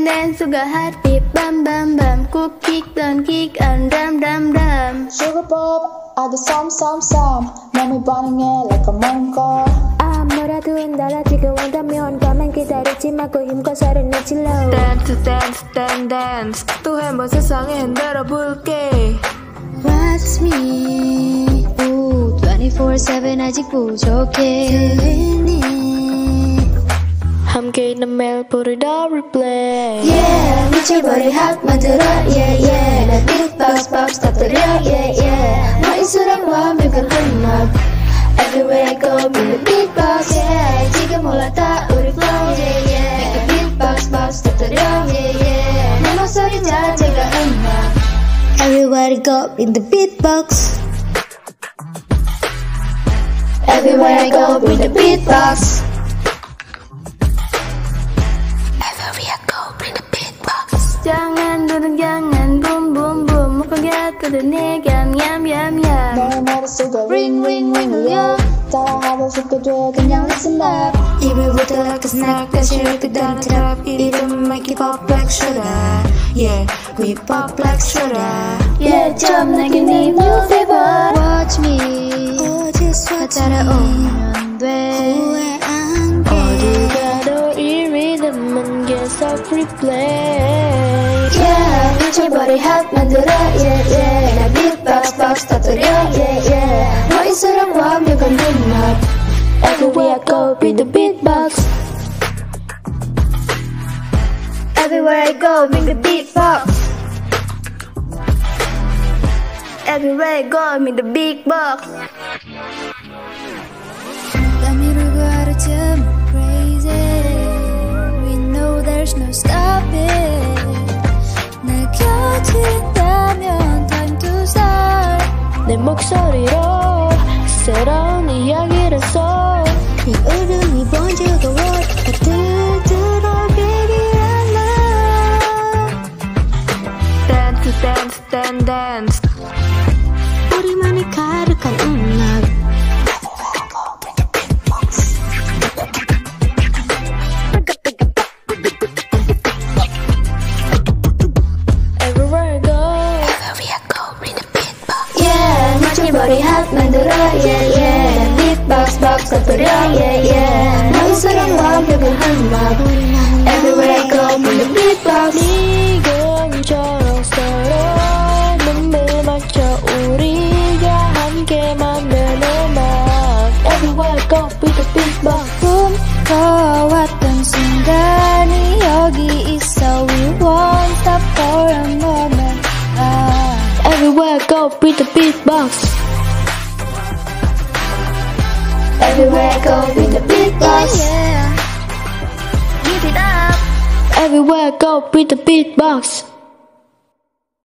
dance sugar heartbeat bam bam bam. Cook kick don't kick and dum dum dum. Sugar pop ada some. 몸이 반응해 like a monko. 아무라도 달라지고 온다면 가만 기다리지 말고 힘껏 살을 내질러. dance 또 한번 세상에 흔들어 볼게. Watch me. 오, 24/7 아직 부족해. 함께 있는 매일 부르다 replay. Yeah, 미쳐버릴 핫 만들어. Yeah, 나 beatbox 터뜨려. Yeah, 너의 사랑과 완벽한 음악. Everywhere I go, bring the beatbox. Yeah, 지금 올라타 우리 flow. Yeah, make the beatbox 터뜨려. Yeah, 내 목소리 자체가 음악. Everywhere I go, bring the beatbox. Everywhere I go, bring the beatbox. Jangan duduk jangan boom boom boom. Muka gatado 내 얌얌얌얌. 내 머릿속에 ring 울려. 따라하고 싶게 돼 그냥 listen up. 입을부터 cause 나까지 그다음 트랩 이름 make it pop like soda. Yeah, we pop like soda. Yeah, 좀 내게 네 new flavor. Watch me. 어디서 따라오면 돼. 후회 안 돼. 어디 가도 이 리듬은 계속 replay. Yeah, 미쳐버릴 핫 만들어. Yeah, 나 beatbox 터뜨려. Yeah, 너의 사랑과 완벽한 음악. Everywhere I go with the beatbox. Everywhere I go, bring the beatbox. Everywhere I go, bring the big box. 미루고 하루쯤 crazy. We know there's no stopping. 내 곁에 있다면 time to start. 내 목소리로 새로운 이야기를 써. 네 울음이 번지고 들어 baby I love. dance 우리만의 가득한 음악. 머리 핫 만들어. Yeah, beatbox 터뜨려. Yeah, 너의 사랑과 완벽한 음악. Everywhere I go, bring the beatbox. 지금처럼 서로 눈물 맞춰 우리가 함께 만든 음악. Everywhere I go with the beatbox. 꿈꿔왔던 순간이 여기 있어. We won't stop for a moment. Everywhere I go with the beatbox. Everywhere I go with the beatbox. Yeah. Give it up. Everywhere I go with the beatbox.